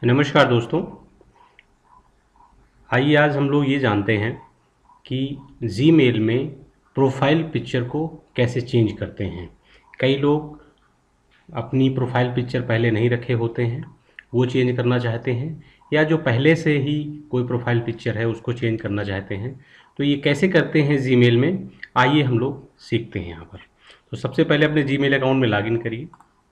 नमस्कार दोस्तों। आइए आज हम लोग ये जानते हैं कि जीमेल में प्रोफाइल पिक्चर को कैसे चेंज करते हैं। कई लोग अपनी प्रोफाइल पिक्चर पहले नहीं रखे होते हैं, वो चेंज करना चाहते हैं, या जो पहले से ही कोई प्रोफाइल पिक्चर है उसको चेंज करना चाहते हैं। तो ये कैसे करते हैं जीमेल में, आइए हम लोग सीखते हैं यहाँ पर। तो सबसे पहले अपने जीमेल अकाउंट में लॉगिन करिए।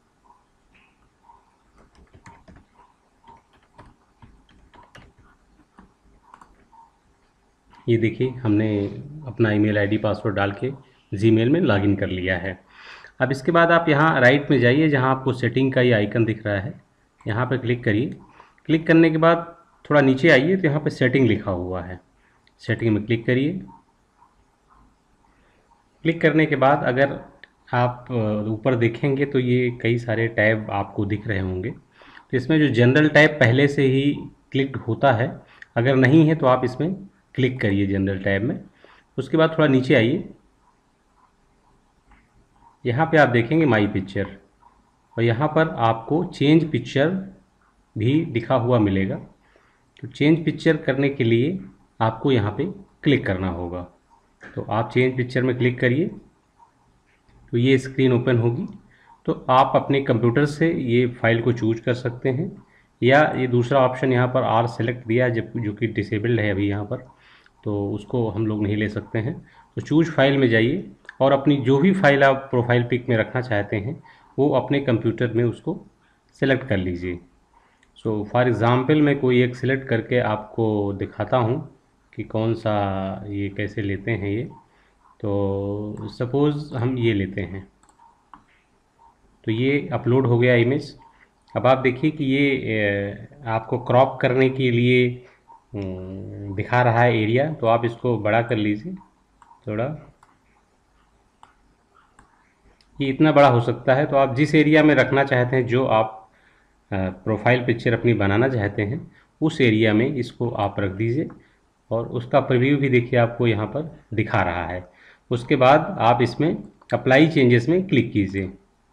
ये देखिए हमने अपना ईमेल आईडी पासवर्ड डाल के जीमेल में लॉगिन कर लिया है। अब इसके बाद आप यहाँ राइट में जाइए, जहाँ आपको सेटिंग का ये आइकन दिख रहा है, यहाँ पर क्लिक करिए। क्लिक करने के बाद थोड़ा नीचे आइए तो यहाँ पे सेटिंग लिखा हुआ है, सेटिंग में क्लिक करिए। क्लिक करने के बाद अगर आप ऊपर देखेंगे तो ये कई सारे टैब आपको दिख रहे होंगे। तो इसमें जो जनरल टैब पहले से ही क्लिक होता है, अगर नहीं है तो आप इसमें क्लिक करिए जनरल टैब में। उसके बाद थोड़ा नीचे आइए, यहाँ पे आप देखेंगे माई पिक्चर, और यहाँ पर आपको चेंज पिक्चर भी लिखा हुआ मिलेगा। तो चेंज पिक्चर करने के लिए आपको यहाँ पे क्लिक करना होगा। तो आप चेंज पिक्चर में क्लिक करिए तो ये स्क्रीन ओपन होगी। तो आप अपने कंप्यूटर से ये फाइल को चूज कर सकते हैं, या ये दूसरा ऑप्शन यहाँ पर आर सेलेक्ट दिया है जो कि डिसेबल्ड है अभी यहाँ पर, तो उसको हम लोग नहीं ले सकते हैं। तो चूज फाइल में जाइए और अपनी जो भी फाइल आप प्रोफाइल पिक में रखना चाहते हैं वो अपने कंप्यूटर में उसको सेलेक्ट कर लीजिए। सो फॉर एग्ज़ाम्पल मैं कोई एक सिलेक्ट करके आपको दिखाता हूँ कि कौन सा ये कैसे लेते हैं ये। तो सपोज़ हम ये लेते हैं, तो ये अपलोड हो गया इमेज। अब आप देखिए कि ये आपको क्रॉप करने के लिए दिखा रहा है एरिया, तो आप इसको बड़ा कर लीजिए थोड़ा। ये इतना बड़ा हो सकता है, तो आप जिस एरिया में रखना चाहते हैं, जो आप प्रोफाइल पिक्चर अपनी बनाना चाहते हैं, उस एरिया में इसको आप रख दीजिए। और उसका प्रीव्यू भी देखिए आपको यहाँ पर दिखा रहा है। उसके बाद आप इसमें अप्लाई चेंजेस में क्लिक कीजिए।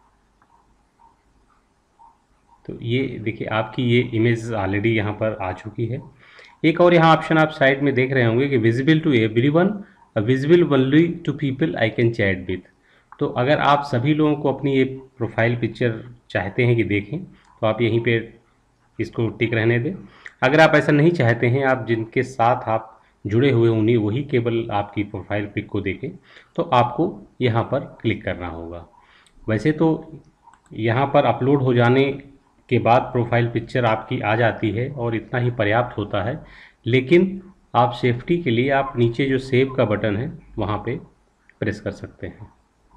तो ये देखिए आपकी ये इमेज ऑलरेडी यहाँ पर आ चुकी है। एक और यहाँ ऑप्शन आप साइड में देख रहे होंगे कि visible to everyone, visible only to people I can chat with. तो अगर आप सभी लोगों को अपनी ये प्रोफाइल पिक्चर चाहते हैं कि देखें, तो आप यहीं पे इसको टिक रहने दें। अगर आप ऐसा नहीं चाहते हैं, आप जिनके साथ आप जुड़े हुए उन्हीं वही केवल आपकी प्रोफाइल पिक को देखें, तो आपको यहाँ पर क्लिक करना होगा। वैसे तो यहाँ पर अपलोड हो जाने के बाद प्रोफाइल पिक्चर आपकी आ जाती है और इतना ही पर्याप्त होता है, लेकिन आप सेफ्टी के लिए आप नीचे जो सेव का बटन है वहाँ पे प्रेस कर सकते हैं।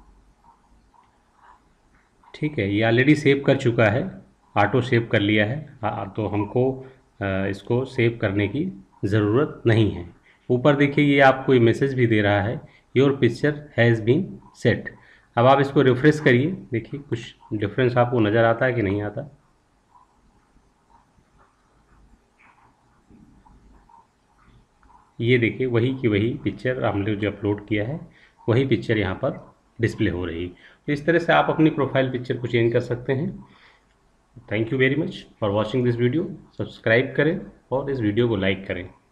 ठीक है, ये ऑलरेडी सेव कर चुका है, ऑटो सेव कर लिया है। तो हमको इसको सेव करने की ज़रूरत नहीं है। ऊपर देखिए ये आपको ये मैसेज भी दे रहा है, your picture has been set. अब आप इसको रिफ्रेश करिए, देखिए कुछ डिफरेंस आपको नज़र आता है कि नहीं आता। ये देखिए वही की वही पिक्चर हमने जो अपलोड किया है, वही पिक्चर यहाँ पर डिस्प्ले हो रही। तो इस तरह से आप अपनी प्रोफाइल पिक्चर को चेंज कर सकते हैं। Thank you very much for watching this video. Subscribe करें और इस वीडियो को लाइक करें।